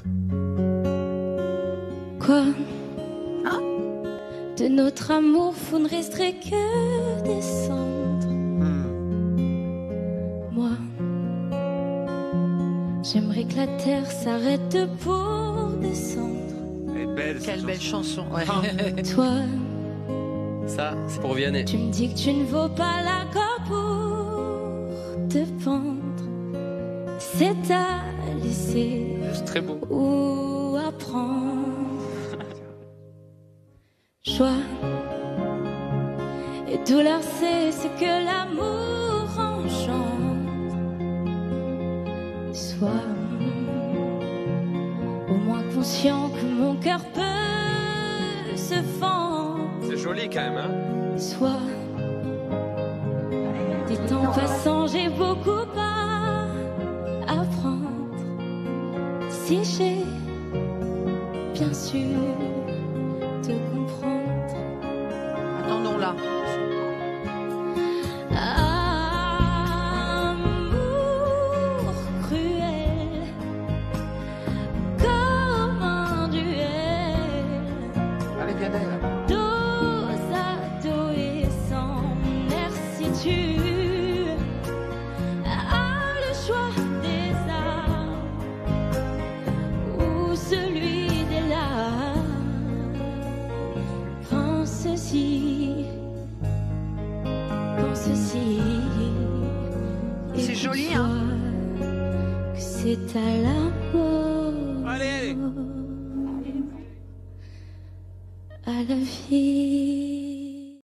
Quoi? De notre amour, vous ne resterez que des cendres. Moi, j'aimerais que la terre s'arrête pour descendre. Elle est belle, Quelle belle chanson. Ouais. Toi, Ça, c'est pour Vianney. tu me dis que tu ne vaux pas la corde pour te pendre. C'est à laisser C'est très beau. ou à prendre. Joie et douleur, c'est ce que l'amour engendre. Sois au moins conscient que mon cœur peut se fendre. C'est joli quand même, hein? Sois des temps passants, j'ai beaucoup à apprendre. Si j'ai bien sûr te comprendre. Attendons là. Amour cruel, comme un duel, Avec Vianney. dos à dos et sans merci. Tu as le choix des armes ou celui des larmes. Quand ceci C'est joli, hein? Que c'est à l'amour, Allez, allez. à la vie.